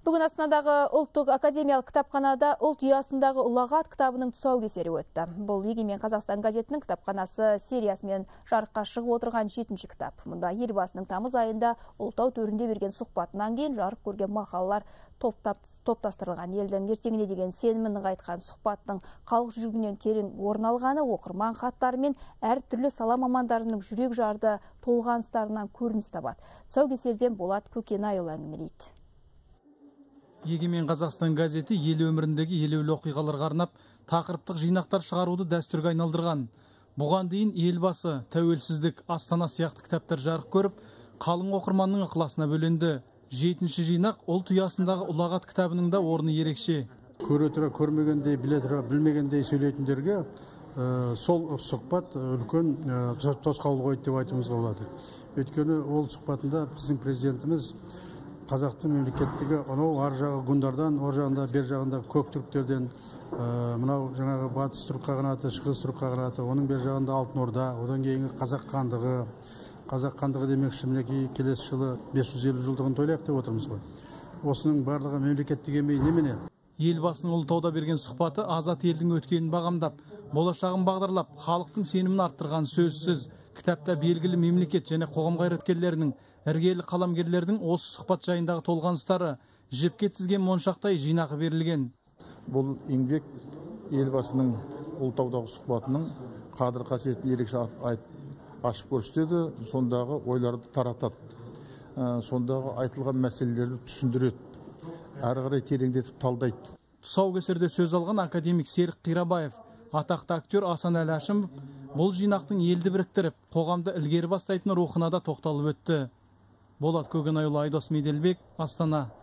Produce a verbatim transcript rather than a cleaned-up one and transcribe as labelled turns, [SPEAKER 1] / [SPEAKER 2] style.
[SPEAKER 1] Бүгін Астанадағы ұлттық академиялық кітапханада ұлт ұясындағы ұлағат кітабының тұсаукесері өтті. Бұл Егемен Қазақстан газетінің кітапханасы сериясымен жарыққа шығып отырған жетінші кітап. Мұнда елбасының тамыз айында Ұлытау төрінде берген сұхбатынан кейін жарық көрген мақалалар топтастырылған. Елдің ертеңіне деген сенімін нығайтқан сұхбаттың халық жүрегінен терең орын алғаны оқырман хаттары мен әр түрлі сала мамандарының жүрек жарды толғаныстарынан көрініс табады. Тұсаукесерден Болат Көкенайұлы әңгімелейді.
[SPEAKER 2] Егемен Қазақстан газеті ел өміріндегі елеулі оқиғаларға арнап тақырыптық жинақтар шығаруды дәстүрге айналдырған. Бұған дейін елбасы, тәуелсіздік, Астана сияқты кітаптар жарық көріп, қалың оқырманның ықыласына бөленді. Жетінші жинақ ұлт ұясындағы ұлағат кітабының да орны ерекше.
[SPEAKER 3] Көре тұра көрмегендей, біле тұра білмегендей сөйлейтіндерге сол сұхбат үлкен тосқауыл қойды деп айтуымызға болады. Өйткені ол сұхбатында біздің президентіміз қазақтың мемлекеттігі анау ар жағы гундардан, ор жағында, бер жағында көк түріктерден, мынау жаңағы батыс түрік қағанаты, шығыс түрік қағанаты, оның бер жағында алтын орда, одан кейінгі қазақ хандығы, қазақ хандығы демекші мінекей келесі жылы бес жүз елу жылдығын тойлайық деп отырмыз ғой. Осының барлығы мемлекеттік емей немене?
[SPEAKER 2] Елбасының Ұлытауда берген сұхбаты азат елдің өткенін бағамдап, болашағын бағдарлап, халықтың сенімін арттырған сөзсіз. Кітапта белгілі мемлекет және қоғам қайраткерлерінің, іргелі қаламгерлердің осы сұхбат жайындағы толғаныстары жіпке тізген моншақтай жинағы берілген.
[SPEAKER 4] Бұл еңбек елбасының Ұлытаудағы сұхбатының қадір қасиетін ерекше ашып көрсетеді, сондағы ойларды таратады, сондағы айтылған мәселелерді түсіндіреді, әрі қарай тереңдетіп талдайды.
[SPEAKER 2] Тұсаукесерде сөз алған академик Серік Қирабаев, атақты актер Асан Әлі Әшімов бұл жинақтың елді біріктіріп, қоғамды ілгері бастайтын рухына да тоқталып өтті. Болат Көкенайұлы, Айдос Меделбек, Астана.